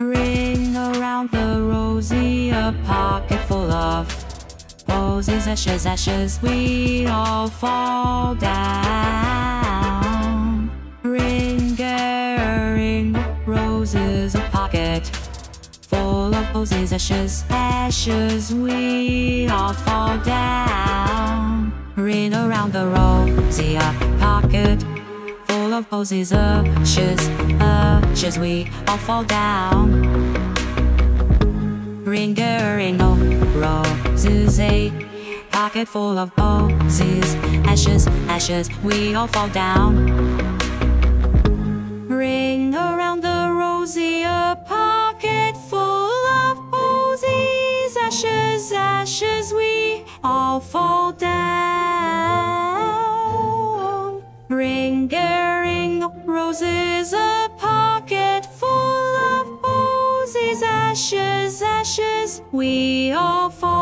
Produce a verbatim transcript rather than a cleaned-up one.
Ring around the rosy, a pocket full of posies, ashes, ashes, we all fall down. Ring a ring, roses, a pocket full of posies, ashes, ashes, we all fall down. Ring around the rosy, a pocket full of posies, ashes, ashes, we all fall down. Ring a ring, oh, roses, a pocket full of posies, ashes, ashes, we all fall down. Ring around the rosy, a pocket full of posies, ashes, ashes, we all fall down. Ring a ring, roses, a pocket full of posies, ashes, ashes, we all fall